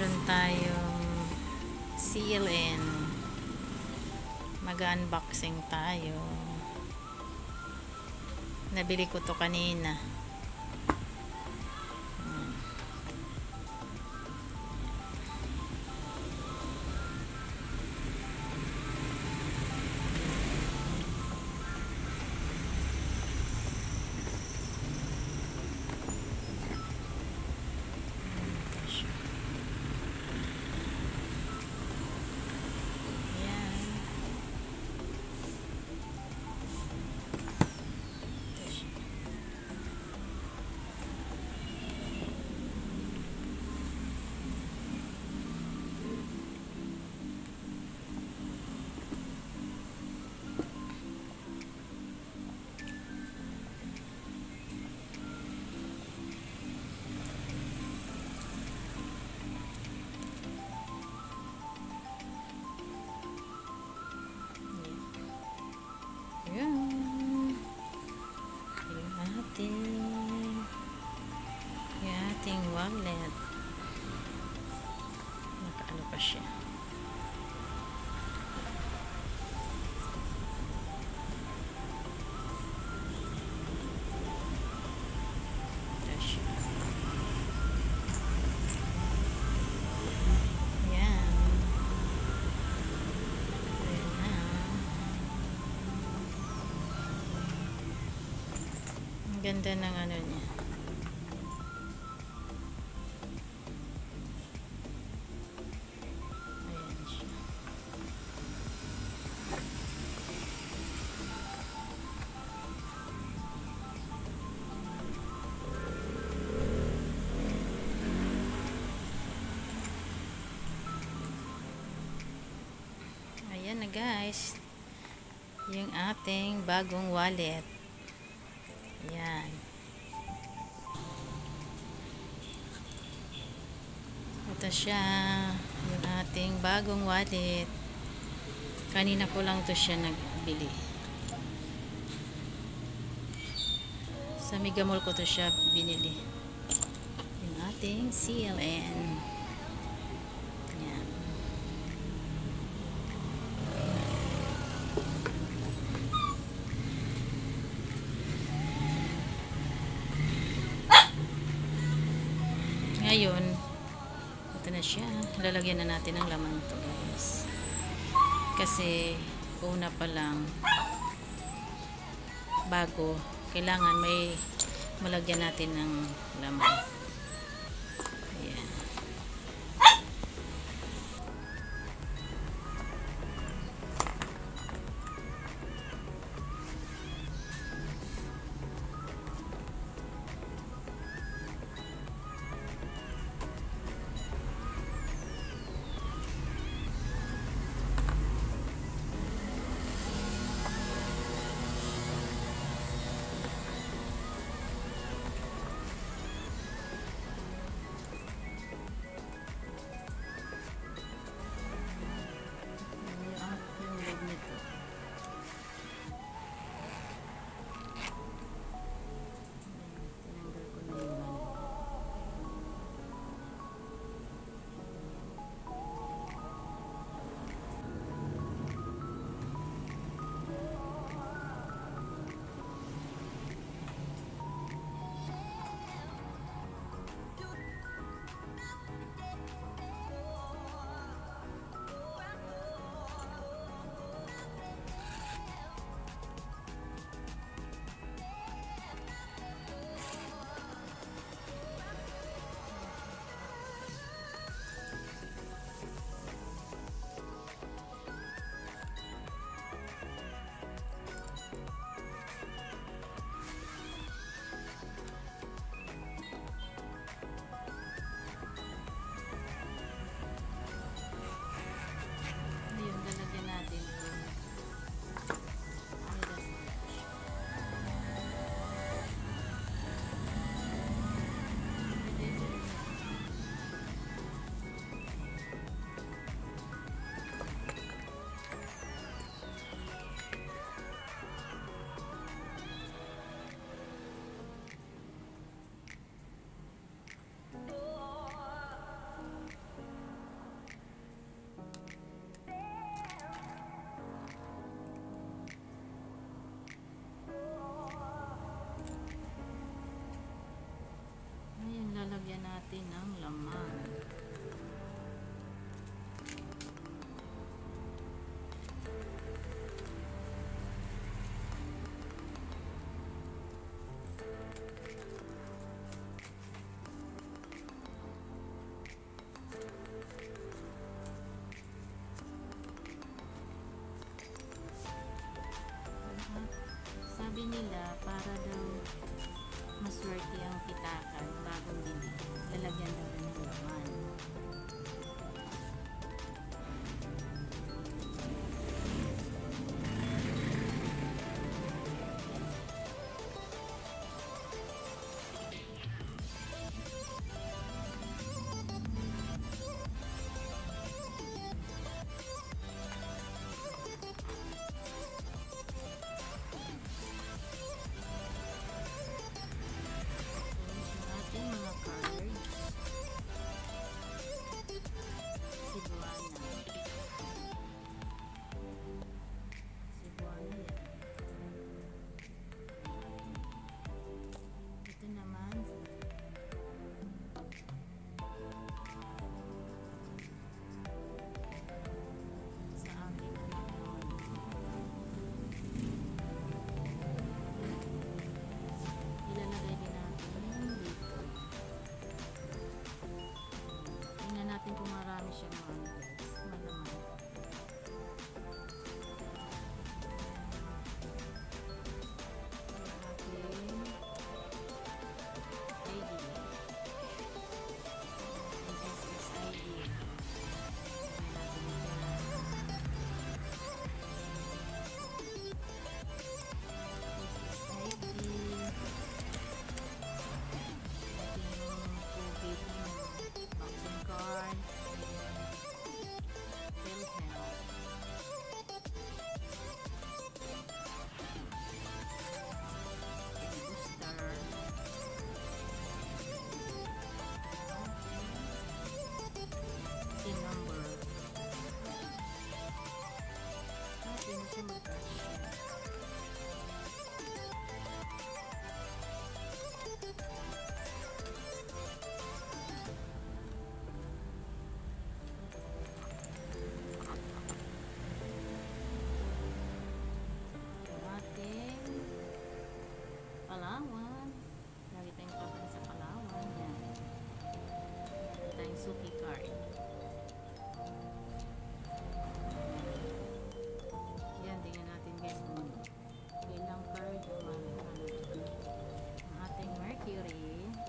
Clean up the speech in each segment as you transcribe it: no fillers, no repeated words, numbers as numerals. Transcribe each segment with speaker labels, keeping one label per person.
Speaker 1: meron tayong CLN. Mag-unboxing tayo. Nabili ko to kanina. Yung ating wallet. Nakaano pa siya. Ganda ng ano niya. Ayan siya. Ayan na guys. Yung ating bagong wallet. Ayan. Ito siya. Yung ating bagong wallet. Kanina ko lang to siya nagbili. Sa Mega Mall ko to siya binili. Yung ating CLN. Ayan. Ngayon, ito na siya. Lalagyan na natin ng laman to guys. Kasi, una pa lang, bago, kailangan may malagyan natin ng laman. Ayan. Kaya para daw maswerte ang pitakan bagong bili, lalagyan daw ng laman. Kung marami siyang mga guys, malaman. Palawan. Lagi tayong papunta sa Palawan. Yan. Lagi tayong suki card. Yan, tingnan natin guys kung ilang card yung ang ating Mercury.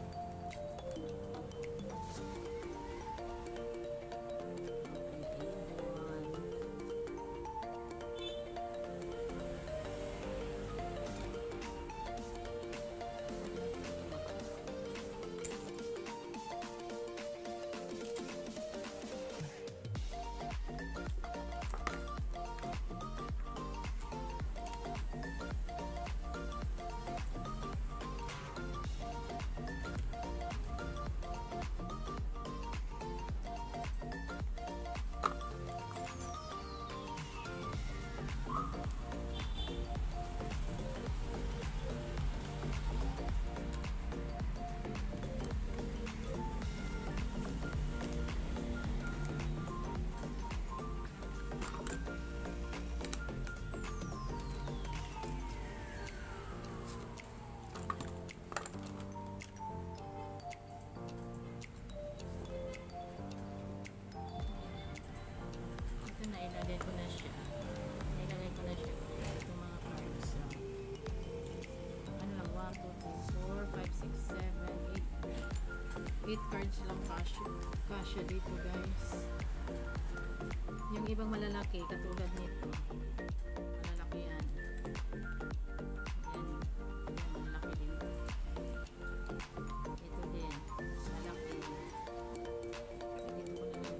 Speaker 1: Nailagay ko na siya. Itong mga cards. Ano lang, 1, 2, 3, 4, 5, 6, 7, 8. 8 cards lang kasya dito guys. Yung ibang malalaki, katulad nito. Malalaki yan. Yan. Malalaki din. Ito din. Malaki. Dito ko na lang.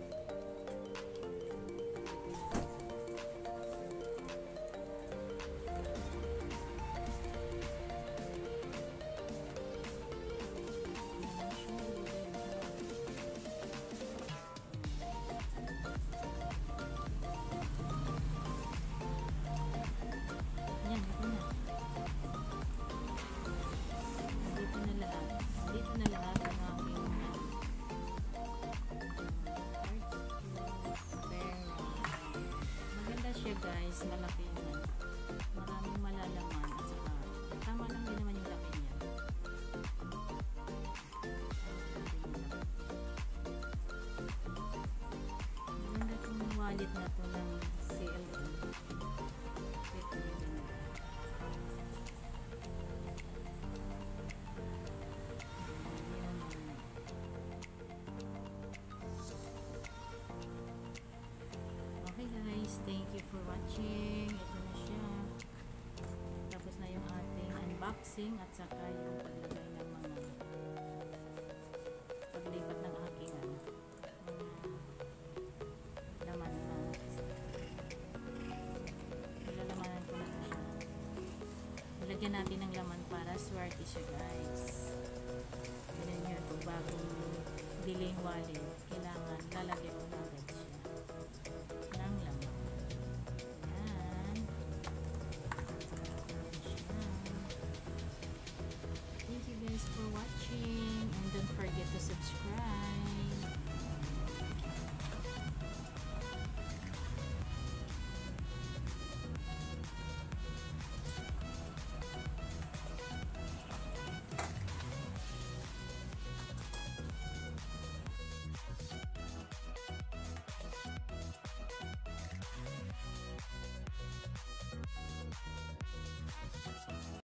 Speaker 1: Dito na lahat ang aking maganda siya guys, malaki yan, maraming malalaman at saka tama lang din naman yung laki niya. Maganda itong wallet na to ng CLN. Ito yun. Thank you for watching. Ito na siya. Tapos na yung ating unboxing at saka yung paglagay ng mga paglipat ng aking laman na nilalamanan ko na siya. Ilagyan natin ng laman para swerte siya, guys. Ganun yun, kung bagong bilhin wallet, kailangan lalagyan